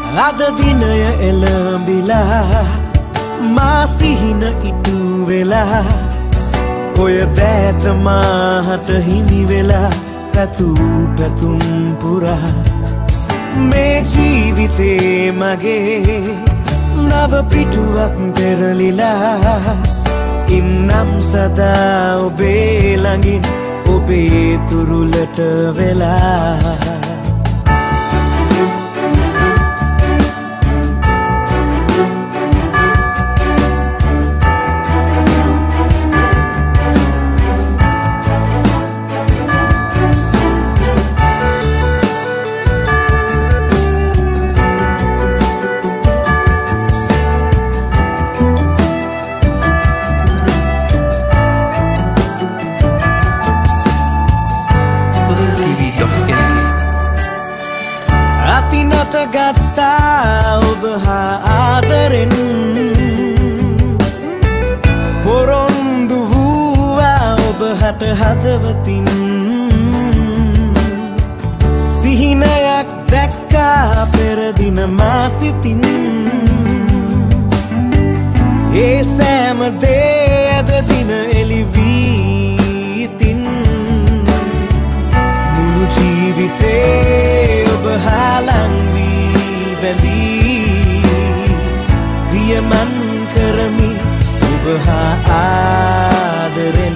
අද දිනය එළඹිලා මා සිහින ඉටු වෙලා ඔය දෑත මාහට හිමි වෙලා පැතුම් පුරා මේ ජීවිතේ මගේ නව පිටුවක් පෙරලිලා ඉන්නම් සදා ඔබේ ළඟින් ඔබේ තුරුලට වෙලා ගත්තා ඔබ හා ආදරෙන් පොරොන්දු වූවා ඔබ හට හදවතින් සිහිනයක් දැක්කා පෙරදින මා සිතින් ඒ සෑම දේ අද දින එළිවී ඉතින් මුළු ජීවිතේ ඔබ හා ළඟ වියමන් කරමි ඔබ හා ආදරෙන්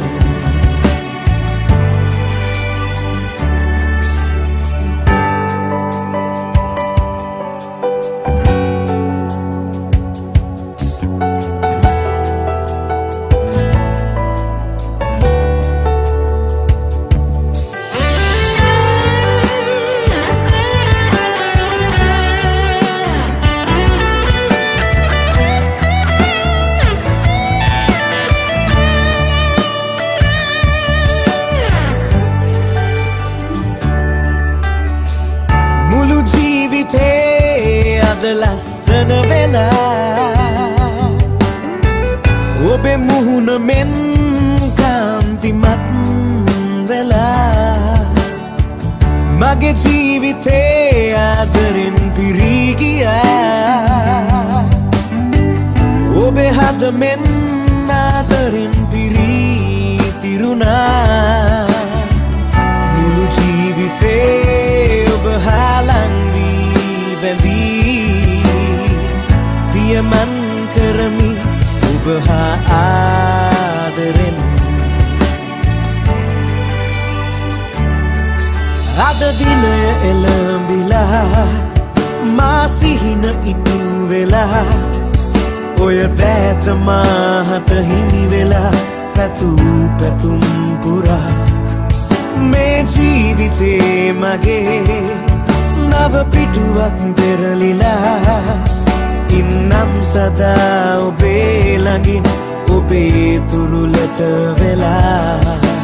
ලස්සන වෙලා ඔබේ මුහුණ මෙන් කාන්තිමත් වෙලා මගේ ජීවිතේ ආදරෙන් පිරී ගියා ඔබේ හද මෙන් ආදරෙන් පිරී තිරුණා මුළු ජීවිතේ ඔබ හා ළඟ වී බැඳී වියමන් කරමි ඔබ හා ආදරෙන් අද දිනය එළඹිලා මා සිහින ඉටු වෙලා ඔය දෑත මාහට හිමි වෙලා පැතුම් පුරා මේ ජීවිතේ මගේ නව පිටුවක් පෙරලිලා ඉන්නම් සදා ඔබේ ළඟින් ඔබේ තුරුලට වෙලා